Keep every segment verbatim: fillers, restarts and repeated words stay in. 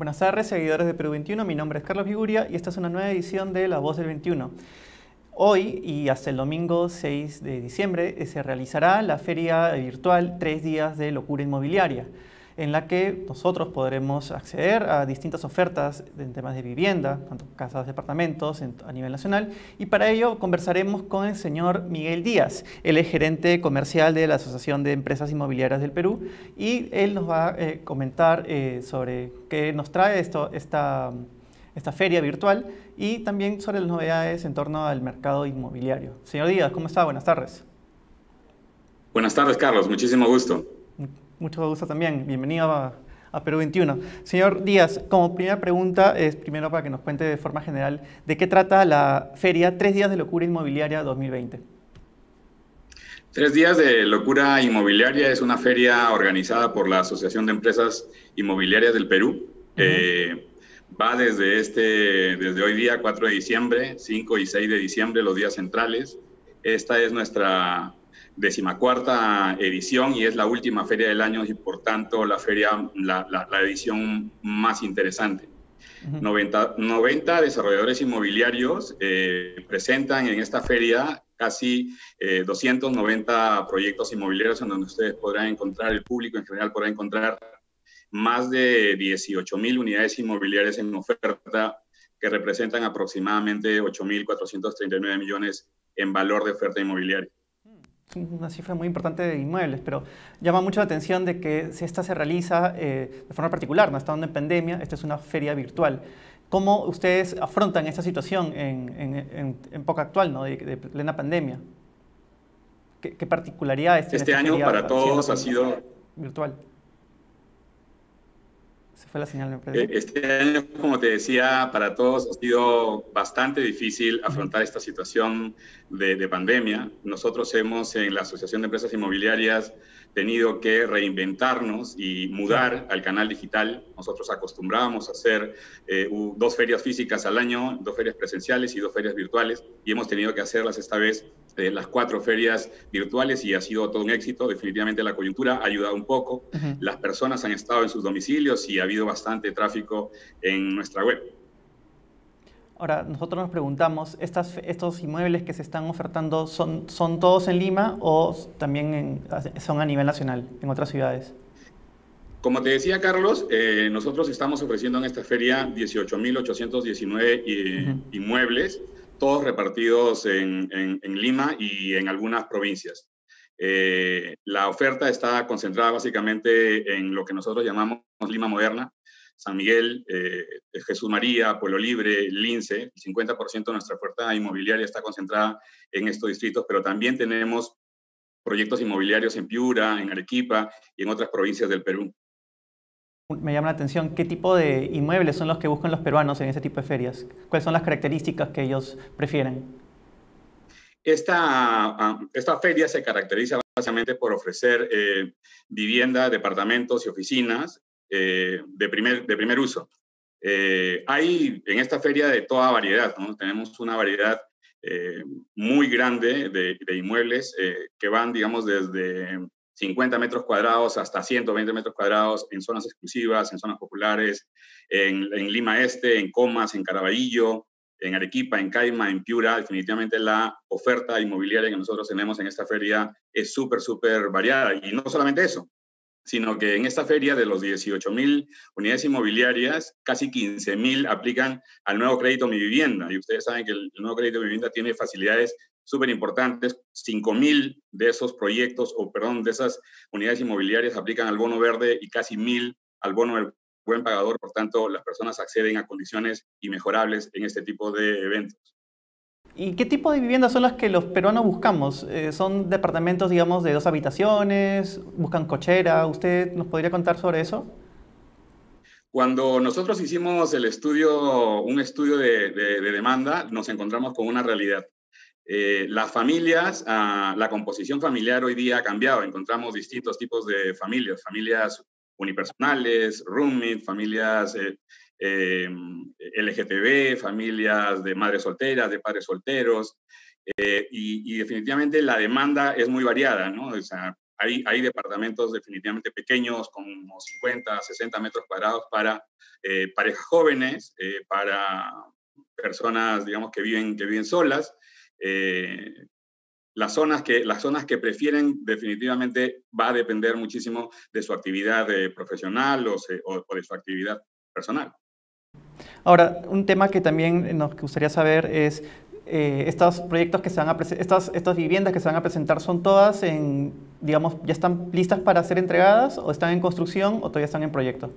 Buenas tardes, seguidores de Perú veintiuno. Mi nombre es Carlos Viguria y esta es una nueva edición de La Voz del veintiuno. Hoy y hasta el domingo seis de diciembre se realizará la feria virtual Tres Días de Locura Inmobiliaria, en la que nosotros podremos acceder a distintas ofertas en temas de vivienda, tanto casas, departamentos a nivel nacional, y para ello conversaremos con el señor Miguel Díaz. Él es gerente comercial de la Asociación de Empresas Inmobiliarias del Perú y él nos va a eh, comentar eh, sobre qué nos trae esto, esta, esta feria virtual y también sobre las novedades en torno al mercado inmobiliario. Señor Díaz, ¿cómo está? Buenas tardes. Buenas tardes, Carlos. Muchísimo gusto. Mucho gusto también. Bienvenido a, a Perú veintiuno. Señor Díaz, como primera pregunta, es primero para que nos cuente de forma general de qué trata la feria Tres Días de Locura Inmobiliaria dos mil veinte. Tres Días de Locura Inmobiliaria es una feria organizada por la Asociación de Empresas Inmobiliarias del Perú. Uh-huh. eh, va desde, este, desde hoy día, cuatro de diciembre, cinco y seis de diciembre, los días centrales. Esta es nuestra decimacuarta edición y es la última feria del año y por tanto la feria, la, la, la edición más interesante. Uh-huh. noventa, noventa desarrolladores inmobiliarios eh, presentan en esta feria casi eh, doscientos noventa proyectos inmobiliarios en donde ustedes podrán encontrar, el público en general podrá encontrar más de dieciocho mil unidades inmobiliarias en oferta que representan aproximadamente ocho mil cuatrocientos treinta y nueve millones en valor de oferta inmobiliaria. Una cifra muy importante de inmuebles, pero llama mucho la atención de que si esta se realiza eh, de forma particular, no estando en pandemia, esta es una feria virtual. ¿Cómo ustedes afrontan esta situación en, en, en, en época actual, ¿no? de, de plena pandemia? ¿Qué, qué particularidades tiene este esta año feria para todos ha sido virtual? Se fue la señal, me parece. Este año, como te decía, para todos ha sido bastante difícil afrontar uh-huh. esta situación de, de pandemia. Nosotros hemos, en la Asociación de Empresas Inmobiliarias, tenido que reinventarnos y mudar claro. al canal digital. Nosotros acostumbrábamos a hacer eh, dos ferias físicas al año, dos ferias presenciales y dos ferias virtuales, y hemos tenido que hacerlas esta vez eh, las cuatro ferias virtuales y ha sido todo un éxito. Definitivamente la coyuntura ha ayudado un poco. Uh-huh. Las personas han estado en sus domicilios y ha habido bastante tráfico en nuestra web. Ahora, nosotros nos preguntamos, ¿estas, ¿estos inmuebles que se están ofertando son, son todos en Lima o también en, son a nivel nacional, en otras ciudades? Como te decía, Carlos, eh, nosotros estamos ofreciendo en esta feria dieciocho mil ochocientos diecinueve eh, uh-huh. inmuebles, todos repartidos en, en, en Lima y en algunas provincias. Eh, la oferta está concentrada básicamente en lo que nosotros llamamos Lima Moderna, San Miguel, eh, Jesús María, Pueblo Libre, Lince. El cincuenta por ciento de nuestra oferta inmobiliaria está concentrada en estos distritos, pero también tenemos proyectos inmobiliarios en Piura, en Arequipa y en otras provincias del Perú. Me llama la atención, ¿qué tipo de inmuebles son los que buscan los peruanos en ese tipo de ferias? ¿Cuáles son las características que ellos prefieren? Esta, esta feria se caracteriza básicamente por ofrecer eh, vivienda, departamentos y oficinas eh, de, primer, de primer uso. Eh, hay en esta feria de toda variedad, ¿no? Tenemos una variedad eh, muy grande de, de inmuebles eh, que van, digamos, desde cincuenta metros cuadrados hasta ciento veinte metros cuadrados en zonas exclusivas, en zonas populares, en, en Lima Este, en Comas, en Caraballo, en Arequipa, en Caima, en Piura. Definitivamente la oferta inmobiliaria que nosotros tenemos en esta feria es súper, súper variada. Y no solamente eso, sino que en esta feria de los dieciocho mil unidades inmobiliarias, casi quince mil aplican al nuevo crédito Mi Vivienda. Y ustedes saben que el nuevo crédito Mi Vivienda tiene facilidades súper importantes. cinco mil de esos proyectos, o perdón, de esas unidades inmobiliarias aplican al bono verde y casi mil al bono del buen pagador. Por tanto, las personas acceden a condiciones inmejorables en este tipo de eventos. ¿Y qué tipo de viviendas son las que los peruanos buscamos? Eh, ¿Son departamentos, digamos, de dos habitaciones? ¿Buscan cochera? ¿Usted nos podría contar sobre eso? Cuando nosotros hicimos el estudio, un estudio de, de, de demanda, nos encontramos con una realidad. Eh, las familias, ah, la composición familiar hoy día ha cambiado. Encontramos distintos tipos de familias, familias unipersonales, roommate, familias eh, eh, L G T B, familias de madres solteras, de padres solteros, eh, y, y definitivamente la demanda es muy variada, ¿no? O sea, hay, hay departamentos definitivamente pequeños, como cincuenta, sesenta metros cuadrados para eh, parejas jóvenes, eh, para personas, digamos, que viven, que viven solas. Eh, las, zonas que, las zonas que prefieren definitivamente va a depender muchísimo de su actividad eh, profesional o, se, o, o de su actividad personal. Ahora, un tema que también nos gustaría saber es, eh, estos proyectos que se van a estas, estas viviendas que se van a presentar, ¿son todas en, digamos, ya están listas para ser entregadas o están en construcción o todavía están en proyecto?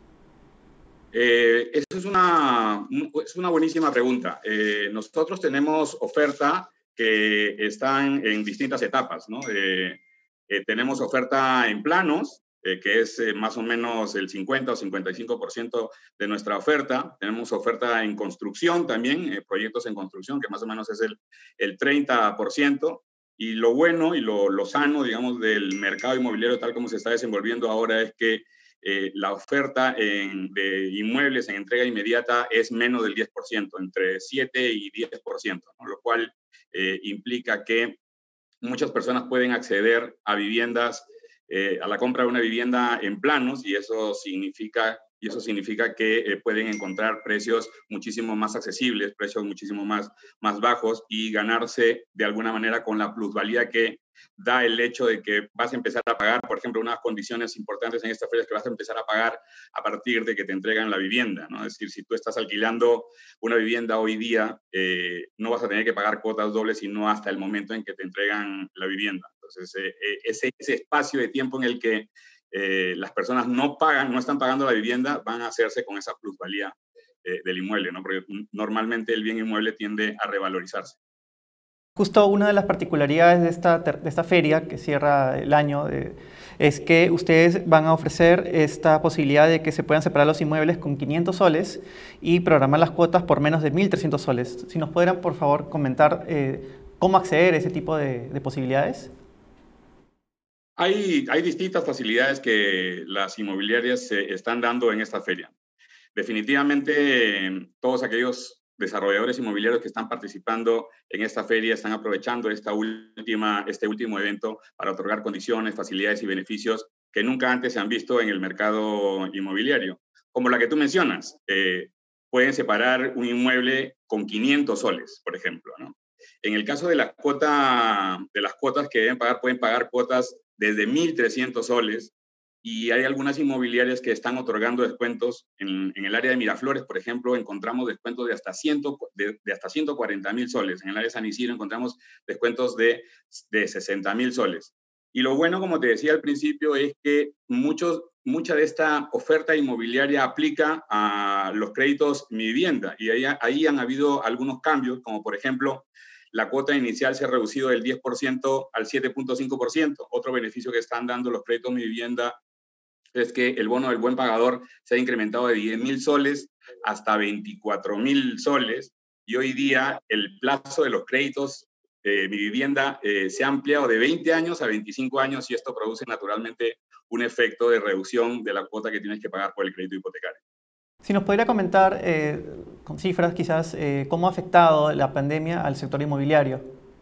Eh, eso es una, es una buenísima pregunta. Eh, nosotros tenemos oferta que están en distintas etapas, ¿no? Eh, eh, tenemos oferta en planos, eh, que es eh, más o menos el cincuenta o cincuenta y cinco por ciento de nuestra oferta. Tenemos oferta en construcción también, eh, proyectos en construcción, que más o menos es el, el treinta por ciento. Y lo bueno y lo, lo sano, digamos, del mercado inmobiliario tal como se está desenvolviendo ahora es que Eh, la oferta en, de inmuebles en entrega inmediata es menos del diez por ciento, entre siete y diez por ciento, ¿no? Lo cual eh, implica que muchas personas pueden acceder a viviendas, eh, a la compra de una vivienda en planos, y eso significa, y eso significa que eh, pueden encontrar precios muchísimo más accesibles, precios muchísimo más, más bajos, y ganarse de alguna manera con la plusvalía que da el hecho de que vas a empezar a pagar, por ejemplo, unas condiciones importantes en esta feria es que vas a empezar a pagar a partir de que te entregan la vivienda, ¿no? Es decir, si tú estás alquilando una vivienda hoy día, eh, no vas a tener que pagar cuotas dobles, sino hasta el momento en que te entregan la vivienda. Entonces, eh, ese, ese espacio de tiempo en el que eh, las personas no pagan, no están pagando la vivienda, van a hacerse con esa plusvalía eh, del inmueble, ¿no? Porque normalmente el bien inmueble tiende a revalorizarse. Justo una de las particularidades de esta, de esta feria que cierra el año eh, es que ustedes van a ofrecer esta posibilidad de que se puedan separar los inmuebles con quinientos soles y programar las cuotas por menos de mil trescientos soles. Si nos pudieran, por favor, comentar eh, cómo acceder a ese tipo de, de posibilidades. Hay, hay distintas facilidades que las inmobiliarias se están dando en esta feria. Definitivamente, todos aquellos desarrolladores inmobiliarios que están participando en esta feria están aprovechando esta última, este último evento para otorgar condiciones, facilidades y beneficios que nunca antes se han visto en el mercado inmobiliario. Como la que tú mencionas, eh, pueden separar un inmueble con quinientos soles, por ejemplo, ¿no? En el caso de, la cuota, de las cuotas que deben pagar, pueden pagar cuotas desde mil trescientos soles, y hay algunas inmobiliarias que están otorgando descuentos. En, en el área de Miraflores, por ejemplo, encontramos descuentos de hasta, cien, de, de hasta ciento cuarenta mil soles. En el área de San Isidro encontramos descuentos de, de sesenta mil soles. Y lo bueno, como te decía al principio, es que muchos, mucha de esta oferta inmobiliaria aplica a los créditos Mi Vivienda, y ahí, ahí han habido algunos cambios, como por ejemplo, la cuota inicial se ha reducido del diez por ciento al siete punto cinco por ciento. Otro beneficio que están dando los créditos Mi Vivienda es que el bono del buen pagador se ha incrementado de diez mil soles hasta veinticuatro mil soles, y hoy día el plazo de los créditos de Mi Vivienda eh, se ha ampliado de veinte años a veinticinco años, y esto produce naturalmente un efecto de reducción de la cuota que tienes que pagar por el crédito hipotecario. Si nos pudiera comentar eh, con cifras quizás eh, cómo ha afectado la pandemia al sector inmobiliario.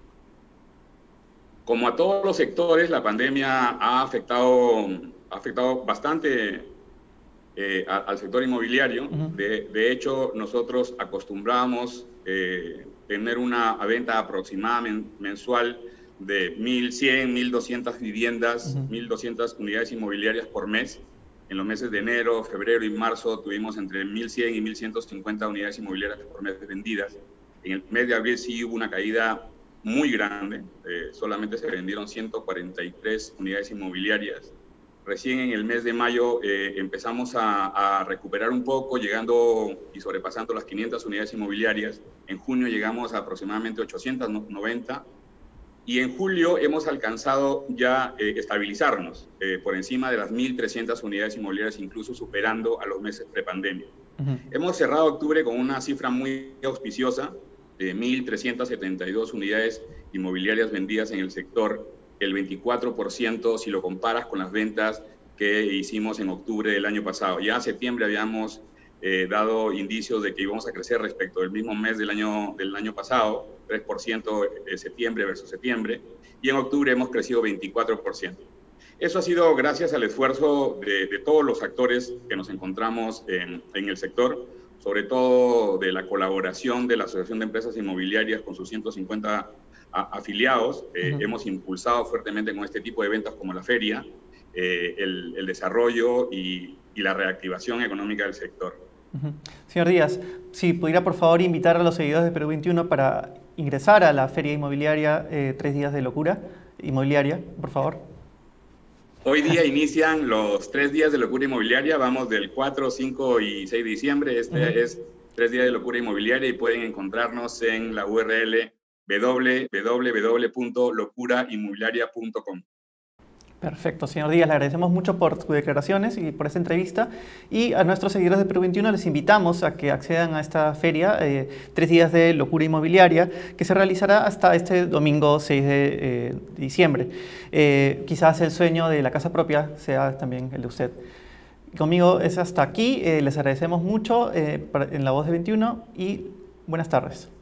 Como a todos los sectores, la pandemia ha afectado, ha afectado bastante eh, a, al sector inmobiliario. Uh-huh. de, de hecho, nosotros acostumbramos eh, tener una venta aproximada men, mensual de mil cien, mil doscientas viviendas, uh-huh. mil doscientas unidades inmobiliarias por mes. En los meses de enero, febrero y marzo tuvimos entre mil cien y mil ciento cincuenta unidades inmobiliarias por mes vendidas. En el mes de abril sí hubo una caída muy grande, eh, solamente se vendieron ciento cuarenta y tres unidades inmobiliarias. Recién en el mes de mayo eh, empezamos a, a recuperar un poco, llegando y sobrepasando las quinientas unidades inmobiliarias. En junio llegamos a aproximadamente ochocientas noventa. Y en julio hemos alcanzado ya eh, estabilizarnos eh, por encima de las mil trescientas unidades inmobiliarias, incluso superando a los meses prepandemia. Uh-huh. Hemos cerrado octubre con una cifra muy auspiciosa de mil trescientas setenta y dos unidades inmobiliarias vendidas en el sector, el veinticuatro por ciento si lo comparas con las ventas que hicimos en octubre del año pasado. Ya en septiembre habíamos eh, dado indicios de que íbamos a crecer respecto del mismo mes del año, del año pasado, tres por ciento de septiembre versus septiembre, y en octubre hemos crecido veinticuatro por ciento. Eso ha sido gracias al esfuerzo de, de todos los actores que nos encontramos en, en el sector, sobre todo de la colaboración de la Asociación de Empresas Inmobiliarias con sus ciento cincuenta a, afiliados. Eh, uh-huh. Hemos impulsado fuertemente con este tipo de eventos como la feria, eh, el, el desarrollo y, y la reactivación económica del sector. Uh-huh. Señor Díaz, si pudiera por favor invitar a los seguidores de Perú veintiuno para ingresar a la Feria Inmobiliaria eh, Tres Días de Locura Inmobiliaria, por favor. Hoy día inician los tres días de locura inmobiliaria, vamos del cuatro, cinco y seis de diciembre, este uh-huh. es tres días de locura inmobiliaria y pueden encontrarnos en la U R L doble u doble u doble u punto locura inmobiliaria punto com. Perfecto, señor Díaz, le agradecemos mucho por sus declaraciones y por esta entrevista, y a nuestros seguidores de Perú veintiuno les invitamos a que accedan a esta feria, eh, tres días de locura inmobiliaria, que se realizará hasta este domingo seis de eh, diciembre. Eh, quizás el sueño de la casa propia sea también el de usted. Conmigo es hasta aquí, eh, les agradecemos mucho eh, en La Voz de veintiuno y buenas tardes.